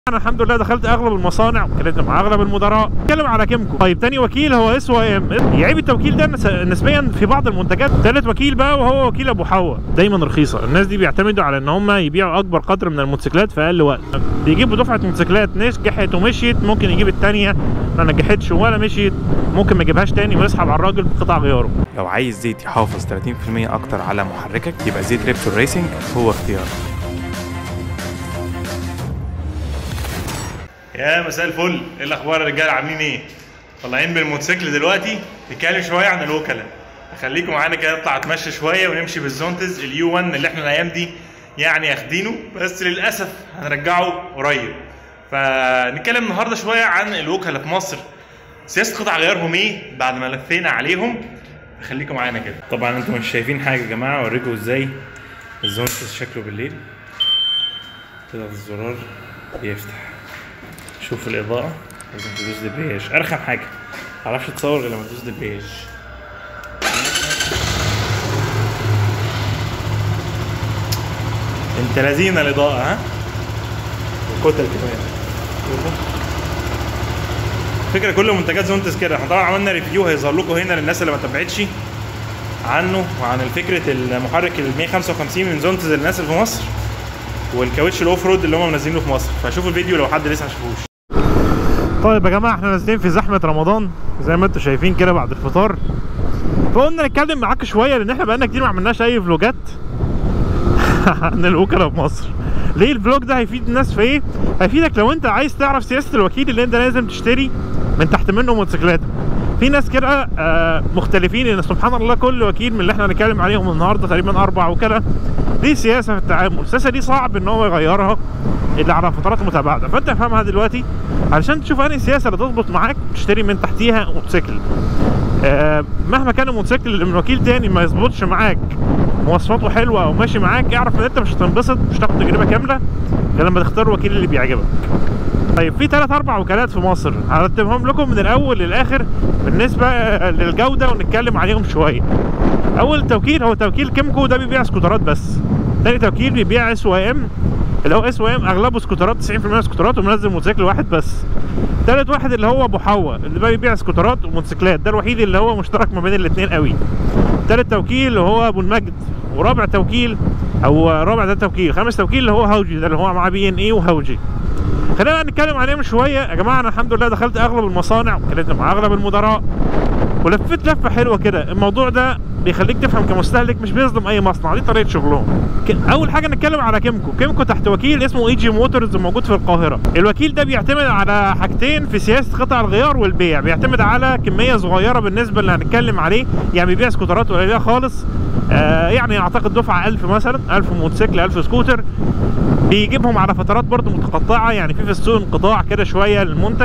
انا الحمد لله دخلت اغلب المصانع واتكلمت مع اغلب المدراء. اتكلم على كيمكو. طيب تاني وكيل هو SYM. يعيب التوكيل ده نسبيا في بعض المنتجات. تالت وكيل بقى وهو وكيل ابو حوا، دايما رخيصه. الناس دي بيعتمدوا على ان هم يبيعوا اكبر قدر من الموتوسيكلات في اقل وقت. بيجيبوا دفعه موتوسيكلات نجحت ومشيت، ممكن يجيب الثانيه ما نجحتش ولا مشيت، ممكن ما يجيبهاش تاني ويسحب على الراجل بقطع غياره. لو عايز زيت يحافظ 30% اكتر على محركك يبقى زيت ريبسول ريسنج هو اختيارك. يا مساء الفل، ايه الاخبار يا رجاله؟ عاملين ايه؟ طالعين بالموتوسيكل دلوقتي نتكلم شويه عن الوكلاء. خليكم معانا كده، نطلع اتمشى شويه ونمشي بالزونتز اليو 1 اللي احنا الايام دي يعني اخدينه، بس للاسف هنرجعه قريب. فنتكلم النهارده شويه عن الوكلاء في مصر، سياسه قطع غيارهم ايه بعد ما لفينا عليهم. خليكم معانا كده. طبعا انتم مش شايفين حاجه يا جماعه، اوريكم ازاي الزونتز شكله بالليل. تضغط الزرار بيفتح، شوف الاضاءه، لازم تدوس دبرياج. ارخم حاجه معرفش تصور غير لما تدوس دبرياج. انت لذينه الاضاءه، ها؟ وكتل كمان. فكره كل منتجات زونتس كده. احنا طبعا عملنا ريفيو هيظهر لكم هنا للناس اللي ما تابعتش عنه وعن فكره المحرك ال 155 من زونتس للناس اللي في مصر، والكاوتش الاوف رود اللي هم منزلينه في مصر. فشوفوا الفيديو لو حد لسه ما شافوش. طيب يا جماعه، احنا نازلين في زحمه رمضان زي ما انتم شايفين كده بعد الفطار، فقلنا نتكلم معاكم شويه لان احنا بقالنا كتير ما عملناش اي فلوجات عن الوكلاء في مصر. ليه الفلوج ده هيفيد الناس في ايه؟ هيفيدك لو انت عايز تعرف سياسه الوكيل اللي انت لازم تشتري من تحت منه موتوسيكلات. في ناس كده مختلفين، ان سبحان الله كل وكيل من اللي احنا هنتكلم عليهم النهارده تقريبا 4 وكلاء ليه سياسه في التعامل. السياسه دي صعب ان هو يغيرها الا على فترات متباعده، فانت افهمها دلوقتي علشان تشوف انهي السياسه اللي تظبط معاك تشتري من تحتيها موتوسيكل. مهما كان الموتوسيكل اللي من وكيل تاني ما يظبطش معاك، مواصفاته حلوه او ماشي معاك، اعرف ان انت مش هتنبسط، مش هتاخد تجربه كامله غير لما تختار الوكيل اللي بيعجبك. طيب في 3-4 وكالات في مصر هرتبهم لكم من الاول للاخر بالنسبه للجوده ونتكلم عليهم شويه. اول توكيل هو توكيل كيمكو، ده بيبيع سكوترات بس. تاني توكيل بيبيع SYM، اللي هو SYM اغلبه سكوترات، 90% سكوترات، ومنزل موتوسيكل واحد بس. تالت واحد اللي هو ابو حوا اللي بقى بيبيع سكوترات وموتوسيكلات، ده الوحيد اللي هو مشترك ما بين الاثنين قوي. تالت توكيل اللي هو ابو المجد، ورابع توكيل او رابع ده توكيل، خامس توكيل اللي هو هاوجي، ده اللي هو مع BNA وهاوجي. خلينا بقى نتكلم عليهم شويه يا جماعه. انا الحمد لله دخلت اغلب المصانع واتكلمت مع اغلب المدراء ولفيت لفه حلوه كده. الموضوع ده بيخليك تفهم كمستهلك، مش بيظلم اي مصنع، دي طريقه شغلهم. اول حاجه نتكلم على كيمكو. كيمكو تحت وكيل اسمه EG موتورز موجود في القاهره. الوكيل ده بيعتمد على حاجتين في سياسه قطع الغيار والبيع. بيعتمد على كميه صغيره بالنسبه اللي هنتكلم عليه، يعني بيبيع سكوترات قليله خالص، يعني اعتقد دفعه 1000 مثلا، 1000 موتوسيكل، 1000 سكوتر. بيجيبهم على فترات برضو متقطعه، يعني في السوق انقطاع كده شويه للمنتج.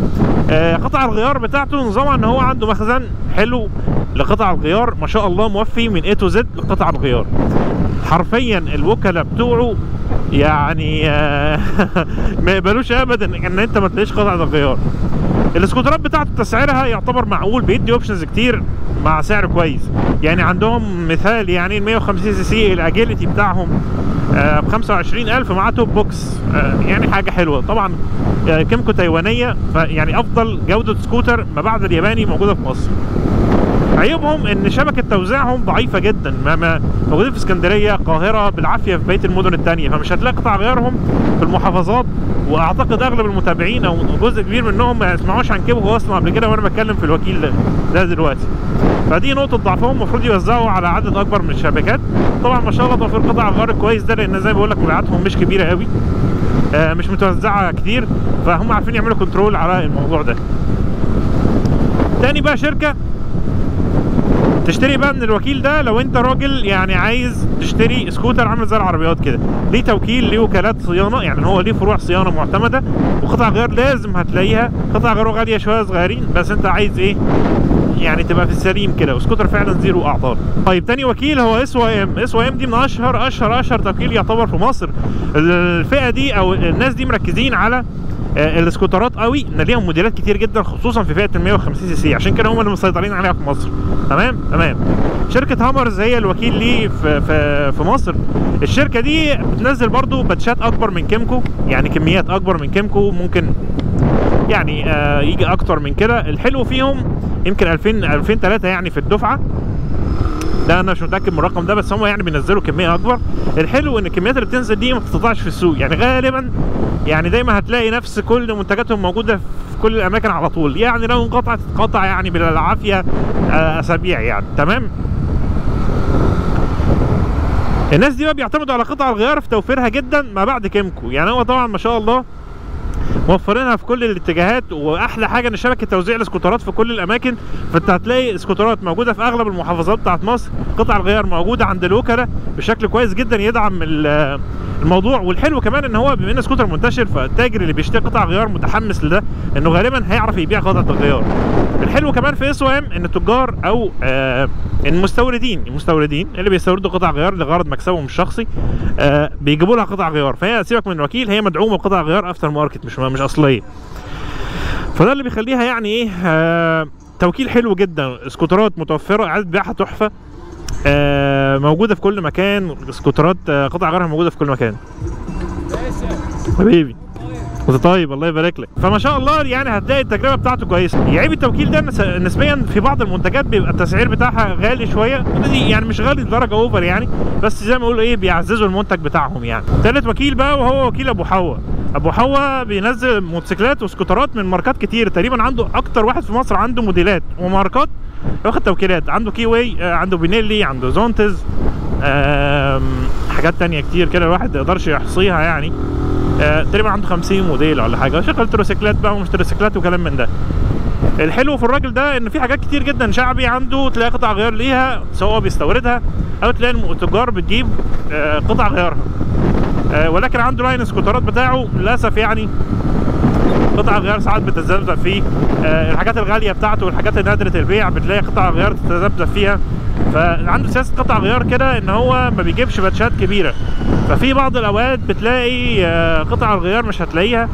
قطع الغيار بتاعته نظامها ان هو عنده مخزن حلو لقطع الغيار، ما شاء الله موفي من A to Z لقطع الغيار. حرفيا الوكلاء بتوعه يعني ما يقبلوش ابدا ان انت ما تلاقيش قطع الغيار. السكوترات بتاعته تسعيرها يعتبر معقول، بيدي اوبشنز كتير مع سعر كويس. يعني عندهم مثال، يعني ال 150 سي سي الاجيلتي بتاعهم ب 25,000 مع توب بوكس، يعني حاجه حلوه. طبعا كيمكو تايوانيه، فيعني افضل جوده سكوتر ما بعد الياباني موجوده في مصر. عيوبهم ان شبكه توزيعهم ضعيفه جدا، موجودين في اسكندريه، القاهره، بالعافيه في بقيه المدن الثانيه، فمش هتلاقي قطع غيارهم في المحافظات. واعتقد اغلب المتابعين او جزء كبير منهم ما يسمعوش عن كيمكو اصلا قبل كده وانا بتكلم في الوكيل ده دلوقتي. فدي نقطه ضعفهم، المفروض يوزعوا على عدد اكبر من الشبكات. طبعا ما شاء الله توفير قطع الغيار كويس ده، لان زي ما بقول لك مبيعاتهم مش كبيره قوي، مش متوزعه كتير، فهم عارفين يعملوا كنترول على الموضوع ده. تاني بقى شركه تشتري بقى من الوكيل ده لو انت راجل يعني عايز تشتري سكوتر عامل زي العربيات كده، ليه توكيل، ليه وكالات صيانه، يعني هو ليه فروع صيانه معتمده، وقطع غيار لازم هتلاقيها. قطع غيره غاليه شويه صغيرين، بس انت عايز ايه يعني تبقى في السليم كده، وسكوتر فعلا زيرو اعطال. طيب تاني وكيل هو SYM دي من اشهر توكيل يعتبر في مصر. الفئه دي او الناس دي مركزين على السكوترات قوي ان ليهم موديلات كتير جدا خصوصا في فئه ال 150 سي سي، عشان كده هم اللي مسيطرين عليها في مصر. تمام. شركه هامرز هي الوكيل ليه في مصر. الشركه دي بتنزل برضو باتشات اكبر من كيمكو، يعني كميات اكبر من كيمكو، ممكن يعني يجي اكتر من كده. الحلو فيهم يمكن 2003 يعني في الدفعه، ده انا مش متاكد من الرقم ده، بس هم يعني بينزلوا كميه اكبر. الحلو ان الكميات اللي بتنزل دي ما بتتقطعش في السوق، يعني غالبا يعني دايما هتلاقي نفس كل منتجاتهم موجوده في كل الاماكن على طول، يعني لو انقطعت تتقطع يعني بالعافيه اسابيع يعني. تمام. الناس دي بقى بيعتمدوا على قطع الغيار في توفيرها جدا ما بعد كيمكو، يعني هو طبعا ما شاء الله موفرينها في كل الاتجاهات، واحلى حاجه ان شبكه توزيع الاسكوترات في كل الاماكن، فانت هتلاقي اسكوترات موجوده في اغلب المحافظات بتاعت مصر، قطع الغيار موجوده عند الوكلاء بشكل كويس جدا يدعم الموضوع. والحلو كمان ان هو بما ان سكوتر منتشر، فالتاجر اللي بيشتري قطع غيار متحمس لده انه غالبا هيعرف يبيع قطعه الغيار. الحلو كمان في SOM ان التجار او المستوردين اللي بيستوردوا قطع غيار لغرض مكسبهم الشخصي بيجيبوا لها قطع غيار، فهي سيبك من الوكيل، هي مدعومه بقطع غيار افتر ماركت مش اصليه. فده اللي بيخليها يعني ايه توكيل حلو جدا. سكوترات متوفره، اعاده بيعها تحفه، موجوده في كل مكان. سكوترات قطع غيارها موجوده في كل مكان. حبيبي انت طيب، الله يبارك لك. فما شاء الله يعني هتلاقي التجربه بتاعته كويسه. يعيب التوكيل ده نسبيا في بعض المنتجات بيبقى التسعير بتاعها غالي شويه، يعني مش غالي لدرجه اوفر يعني، بس زي ما بيقولوا ايه بيعززوا المنتج بتاعهم يعني. ثالث وكيل بقى وهو وكيل ابو حوا. ابو حوا بينزل موتوسيكلات وسكوترات من ماركات كتير، تقريبا عنده اكتر واحد في مصر عنده موديلات وماركات واخد توكيلات. عنده كي واي، عنده بينيلي، عنده زونتز، حاجات تانية كتير كده الواحد ما يقدرش يحصيها يعني. تقريبا عنده 50 موديل ولا حاجه، شغل تروسيكلات بقى ومش تروسيكلات وكلام من ده. الحلو في الراجل ده ان في حاجات كتير جدا شعبي عنده، تلاقي قطع غيار ليها سواء بيستوردها او تلاقي التجار بتجيب قطع غيارها. ولكن عنده لاين سكوترات بتاعه للاسف يعني قطع الغيار ساعات بتتذبذب فيه. الحاجات الغاليه بتاعته والحاجات النادره البيع بتلاقي قطع غيار تتذبذب فيها. فعنده سياسه قطع غيار كده ان هو ما بيجيبش باتشات كبيره، ففي بعض الاوقات بتلاقي قطع الغيار مش هتلاقيها.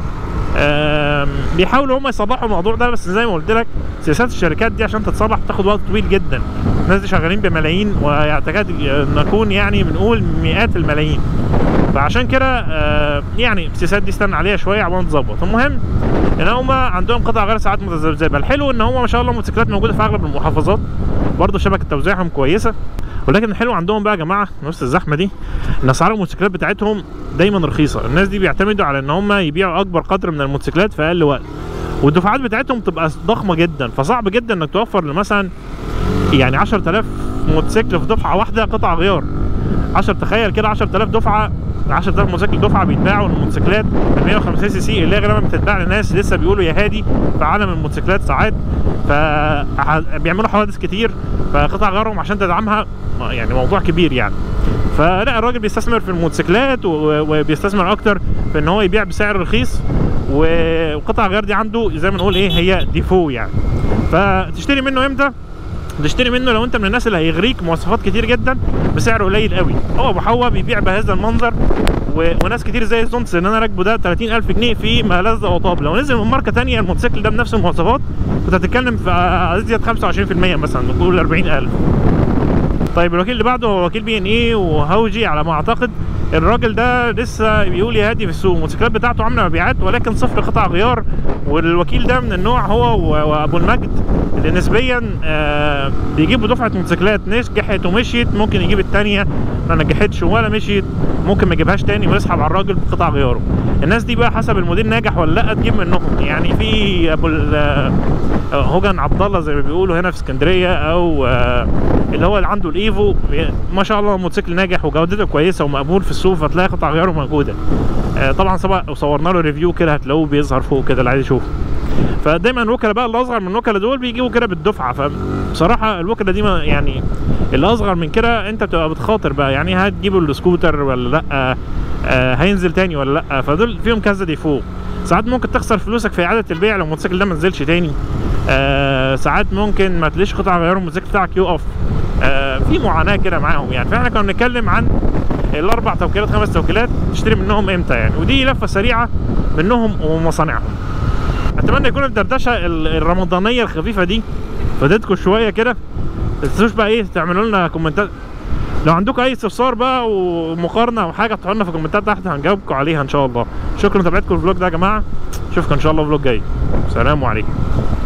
بيحاولوا هم يصلحوا الموضوع ده، بس زي ما قلت لك سياسات الشركات دي عشان تتصلح بتاخد وقت طويل جدا. الناس دي شغالين بملايين، ويعتقد نكون يعني بنقول مئات الملايين، فعشان كده يعني السياسات دي استنى عليها شويه عشان تظبط. المهم ان هم عندهم قطع غيار ساعات متذبذبه. الحلو ان هم ما شاء الله موتوسيكلات موجوده في اغلب المحافظات، برضه شبكه توزيعهم كويسه. ولكن الحلو عندهم بقى يا جماعه نفس الزحمه دي ان اسعار الموتوسيكلات بتاعتهم دايما رخيصه. الناس دي بيعتمدوا على ان هم يبيعوا اكبر قدر من الموتوسيكلات في اقل وقت، والدفعات بتاعتهم بتبقى ضخمه جدا، فصعب جدا انك توفر مثلا يعني 10000 موتوسيكل في دفعه واحده قطع غيار. تخيل كده 10000 دفعه، 10000 موتوسيكل دفعه بيتباعوا الموتوسيكلات ال 150 سي سي اللي هي غالبا بتتباع لناس لسه بيقولوا يا هادي في عالم الموتوسيكلات ساعات، فبيعملوا حوادث كتير، فقطع غيارهم عشان تدعمها يعني موضوع كبير يعني. فلا الراجل بيستثمر في الموتوسيكلات وبيستثمر اكتر في ان هو يبيع بسعر رخيص، وقطع غيار دي عنده زي ما نقول ايه هي ديفو يعني. فتشتري منه امتى؟ تشتري منه لو انت من الناس اللي هيغريك مواصفات كتير جدا بسعر قليل قوي. هو ابو حوا بيبيع بهذا المنظر، وناس كتير زي الزونتس اللي انا راكبه ده 30000 جنيه في ما لذ وطاب. لو نزل من ماركه ثانيه الموتوسيكل ده بنفس المواصفات كنت هتتكلم في ازيد 25% مثلا، نقول 40000. طيب الوكيل اللي بعده هو وكيل BNA وهوجي على ما اعتقد. الراجل ده لسه بيقول يا هادي في السوق، الموتوسيكلات بتاعته عامله مبيعات ولكن صفر قطع غيار. والوكيل ده من النوع هو وابو المجد اللي نسبيا بيجيبوا دفعه موتوسيكلات نجحت ومشيت، ممكن يجيب الثانيه ما نجحتش ولا مشيت، ممكن ما يجيبهاش تاني ويسحب على الراجل بقطع غياره. الناس دي بقى حسب الموديل ناجح ولا لا تجيب منهم. يعني في ابو هوجن عبد الله زي ما بيقولوا هنا في اسكندريه، او اللي هو اللي عنده الايفو، ما شاء الله موتوسيكل ناجح وجودته كويسه ومقبول في السوق، فتلاقي قطع غياره موجوده. طبعا سبق وصورنا له ريفيو كده هتلاقوه بيظهر فوق كده اللي عايز يشوفه. فدايما الوكلاء بقى اللي اصغر من الوكلاء دول بيجيبوا كده بالدفعه. فبصراحه الوكلاء دي يعني اللي اصغر من كده انت بتبقى بتخاطر بقى، يعني هتجيبوا السكوتر ولا لا، هينزل تاني ولا لا. فدول فيهم كذا ديفو. ساعات ممكن تخسر فلوسك في اعاده البيع لو الموتوسيكل ده ما نزلش تاني. ساعات ممكن ما تلاقيش قطع غيار الموتوسيكل بتاعك يقف. في معاناه كده معاهم يعني. فاحنا كنا بنتكلم عن الاربع توكيلات 5 توكيلات تشتري منهم امتى يعني. ودي لفه سريعه منهم ومصانعهم. اتمنى يكون الدردشه الرمضانيه الخفيفه دي فادتكم شويه كده. ما تنسوش بقى ايه تعملوا لنا كومنتات لو عندكم اي استفسار بقى ومقارنه او حاجه تحطوا لنا في الكومنتات تحت هنجاوبكم عليها ان شاء الله. شكرا لمتابعتكم الفلوج ده يا جماعه، اشوفكم ان شاء الله فلوج جاي. سلام عليكم.